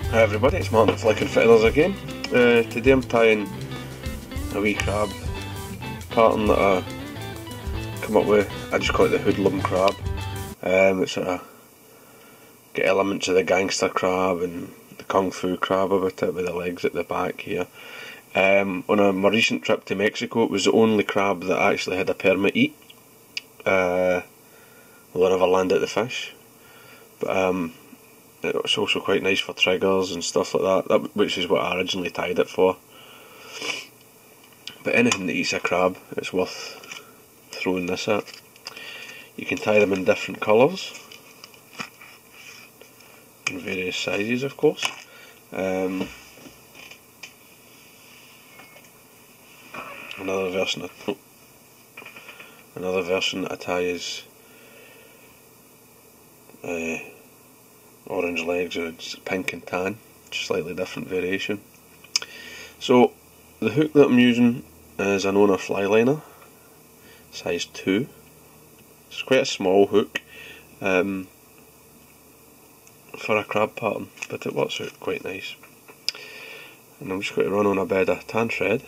Hi everybody, it's Martin Flick and Feathers again. Today I'm tying a wee crab pattern that I come up with. I just call it the hoodlum crab. It's sort of got elements of the gangster crab and the kung fu crab about it, with the legs at the back here. On my recent trip to Mexico, it was the only crab that I actually had a permit to eat. Well, I never landed the fish, but it's also quite nice for triggers and stuff like that, which is what I originally tied it for. But anything that eats a crab, it's worth throwing this at. You can tie them in different colours, in various sizes of course. Another version that I tie is orange legs, or it's pink and tan, slightly different variation. So the hook that I'm using is an Owner fly liner, size 2. It's quite a small hook for a crab pattern, but it works out quite nice. And I'm just going to run on a bed of tan thread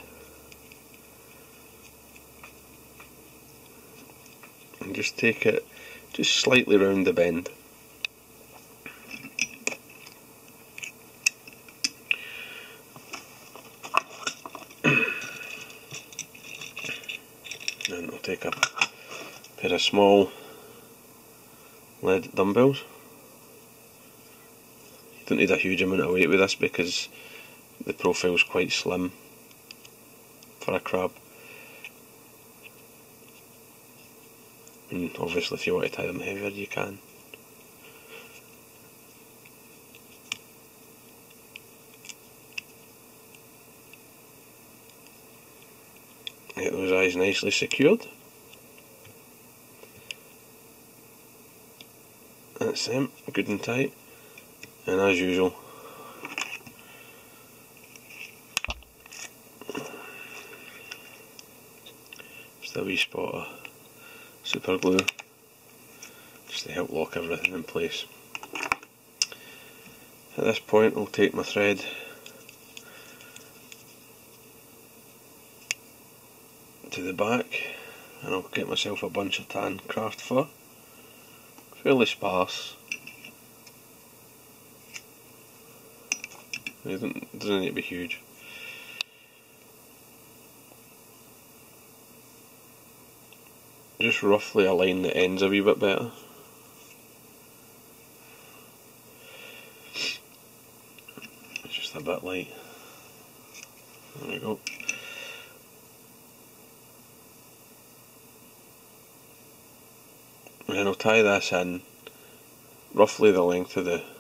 and just take it just slightly round the bend. And I'll take a pair of small lead dumbbells. You don't need a huge amount of weight with this because the profile is quite slim for a crab. And obviously if you want to tie them heavier you can. Get those eyes nicely secured. That's them, good and tight. And as usual, just a wee spot of super glue just to help lock everything in place. At this point I'll take my thread to the back and I'll get myself a bunch of tan craft fur, fairly sparse. It doesn't need to be huge. Just roughly align the ends a wee bit better. It's just a bit light. There we go. And then I'll tie this in roughly the length of the,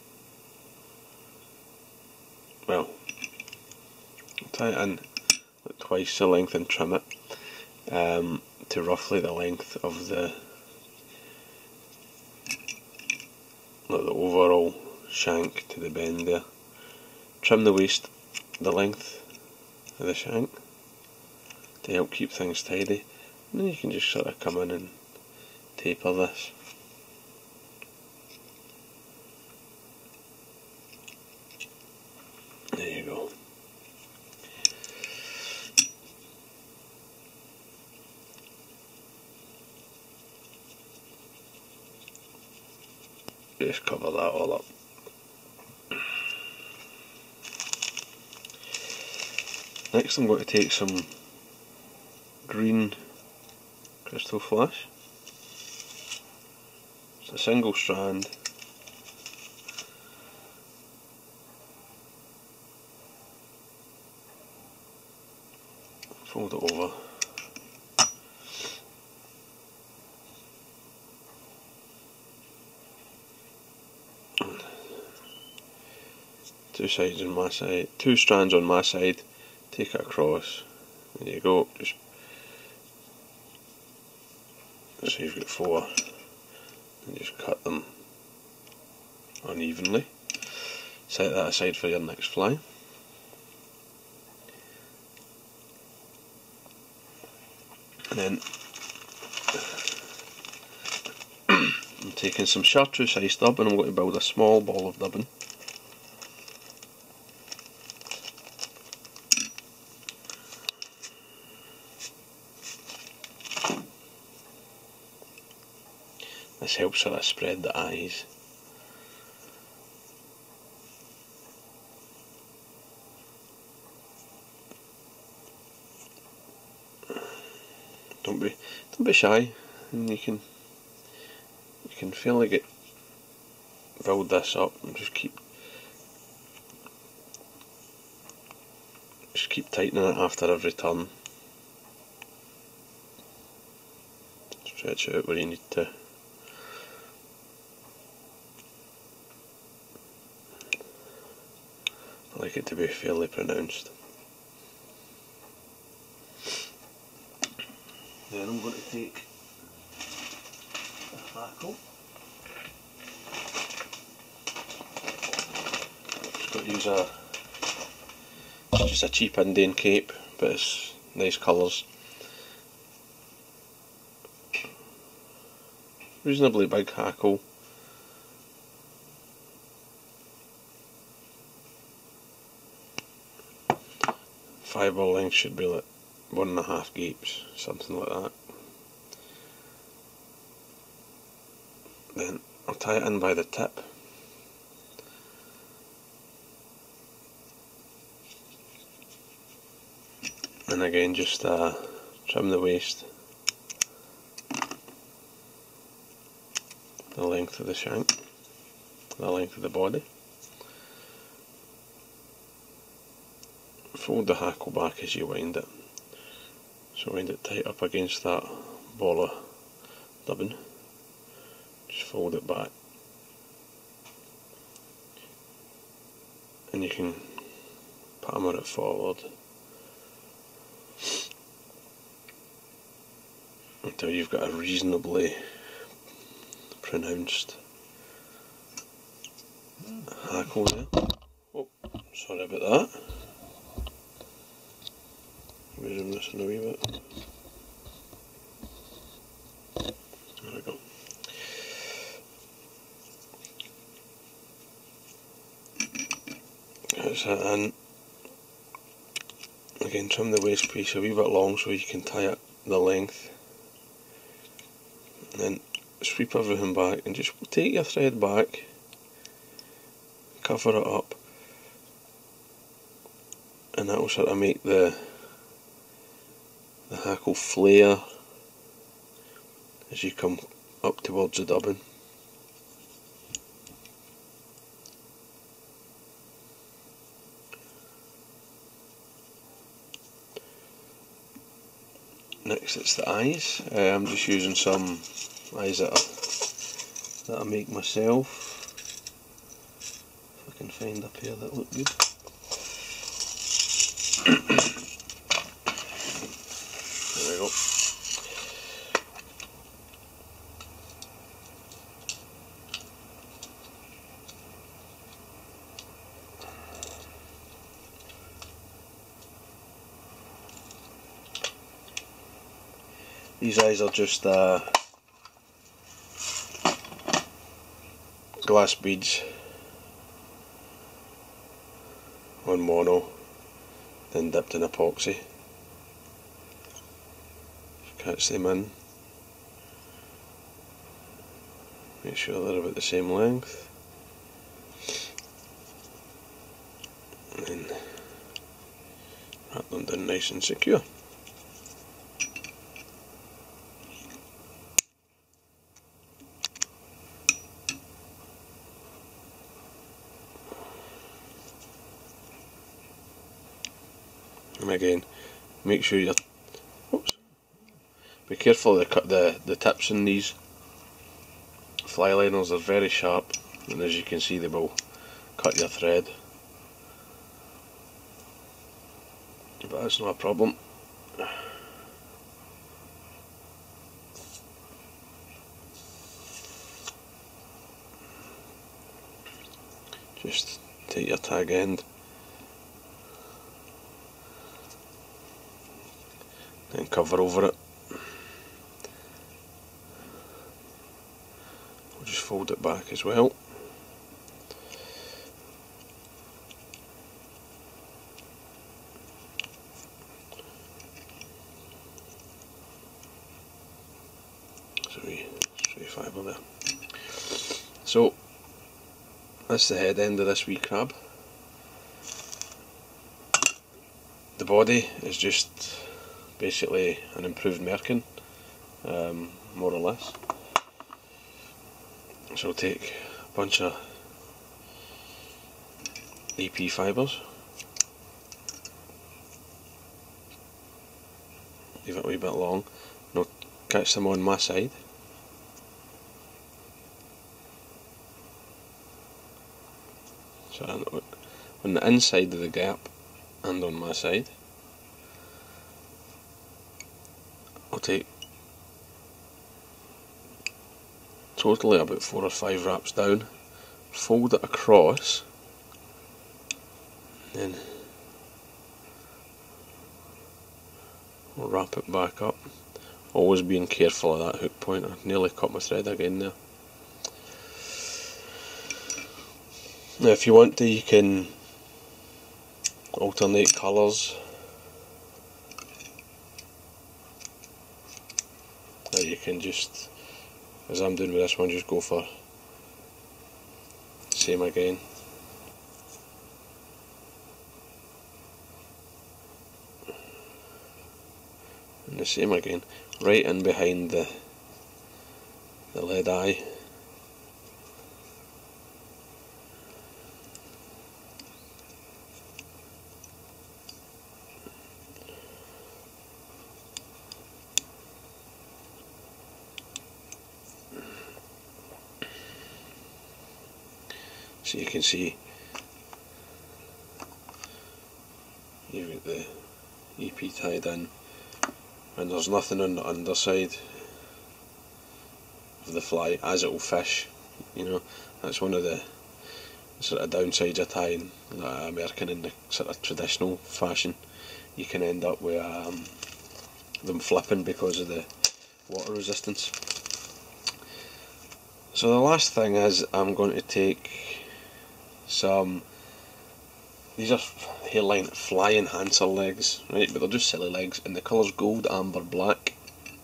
well, I'll tie it in like twice the length and trim it to roughly the length of the overall shank to the bend there. Trim the waist the length of the shank to help keep things tidy, and then you can just sort of come in and taper this. There you go. Just cover that all up. Next I'm going to take some green crystal flash. It's a single strand. Fold it over. Two sides on my side, 2 strands on my side, take it across, there you go, just so you've got 4, and just cut them unevenly. Set that aside for your next fly. And then I'm taking some chartreuse ice dub and I'm going to build a small ball of dubbing. This helps sort of spread the eyes. Don't be shy, and you can feel like it. Build this up and just keep tightening it after every turn. Stretch it out where you need to. I like it to be fairly pronounced. Then I'm going to take a hackle. Just got to use just a cheap Indian cape, but it's nice colours. Reasonably big hackle. Fibre length should be like 1.5 gapes, something like that. Then I'll tie it in by the tip. And again, just trim the waist, the length of the shank, the length of the body. Fold the hackle back as you wind it. So wind it tight up against that ball of dubbing. Just fold it back. And you can palmer it forward until you've got a reasonably pronounced hackle there. Oh, sorry about that. Zoom this in a wee bit. There we go. That's it in. Again, trim the waist piece a wee bit long so you can tie it the length. And then sweep everything back and just take your thread back, cover it up, and that will sort of make the hackle flare as you come up towards the dubbing. Next it's the eyes. I'm just using some eyes that I make myself. If I can find a pair that look good. There we go. These eyes are just glass beads on mono, then dipped in epoxy. Catch them in. Make sure they're about the same length. And then wrap them down nice and secure. And again, make sure you're, be careful to cut the tips in these. Fly liners are very sharp, and as you can see they will cut your thread. But that's not a problem. Just take your tag end, then cover over it. We'll just fold it back as well. So we fibre there. So that's the head end of this wee crab. The body is just basically an improved merkin, more or less. So I'll take a bunch of EP fibres, leave it a wee bit long, and I'll catch them on my side. So on the inside of the gap and on my side, I'll take totally about 4 or 5 wraps down, fold it across, then I'll wrap it back up, always being careful of that hook point. I nearly cut my thread again there. Now if you want to, you can alternate colours. Or you can just, as I'm doing with this one, just go for same again. And the same again, right in behind the lead eye. So you can see you've got the EP tied in, and there's nothing on the underside of the fly, as it will fish. You know, that's one of the sort of downsides of tying a merkin in the sort of traditional fashion. You can end up with them flipping because of the water resistance. So the last thing is, I'm going to take some, these are hairline fly enhancer legs, right, but they're just silly legs, and the colour's gold, amber, black.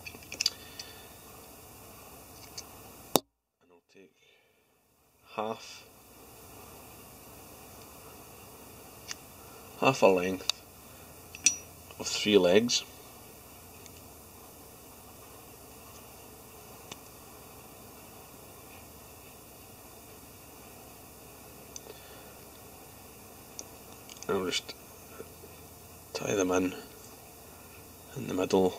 And I'll take half a length of 3 legs, and I'll just tie them in the middle.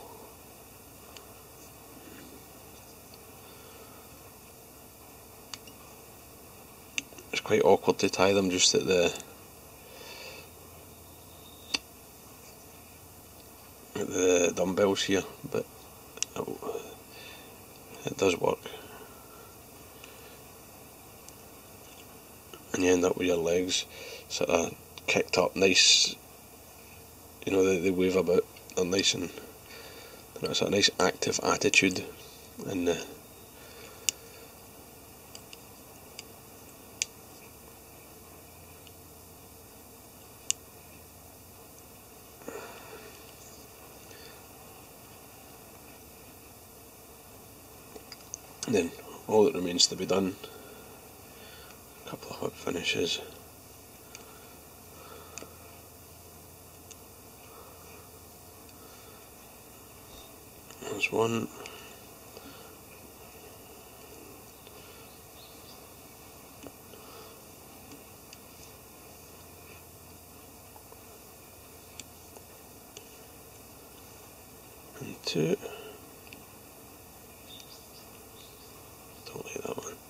It's quite awkward to tie them just at the dumbbells here, but it does work. And you end up with your legs sort of kicked up nice, you know, they wave about, they're nice, and it's a nice active attitude in the then all that remains to be done, a couple of whip finishes. There's one, and 2. Don't like that one.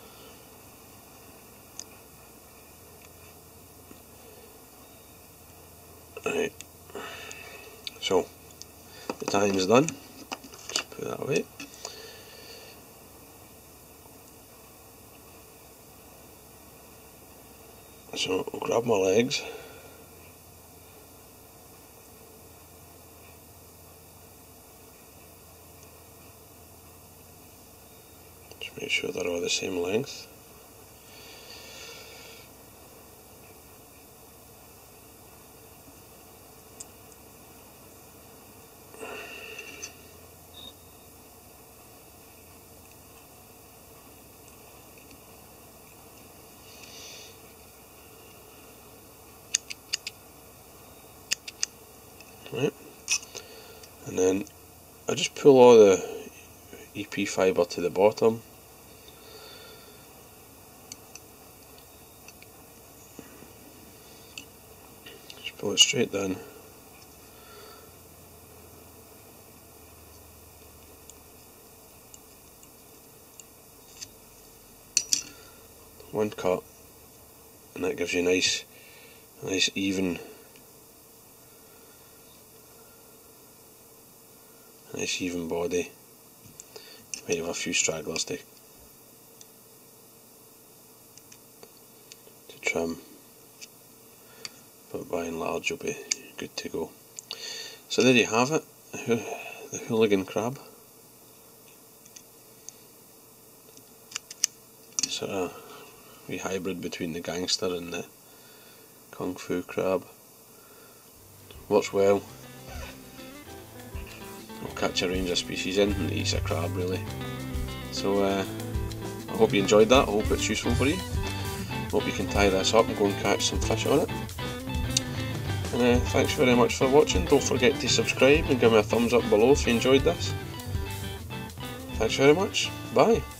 Right, so the tying is done. Just put that away. So I'll grab my legs, just make sure they're all the same length. and then I just pull all the EP fibre to the bottom. Just pull it straight down. One cut, and that gives you a nice even body. You might have a few stragglers to trim, but by and large you'll be good to go. So there you have it, the hooligan crab. Sort of wee hybrid between the gangster and the kung fu crab. Works well. I'll catch a range of species in and eats a crab really. So I hope you enjoyed that. I hope it's useful for you. Hope you can tie this up and go and catch some fish on it. And thanks very much for watching. Don't forget to subscribe and give me a thumbs up below if you enjoyed this. Thanks very much. Bye.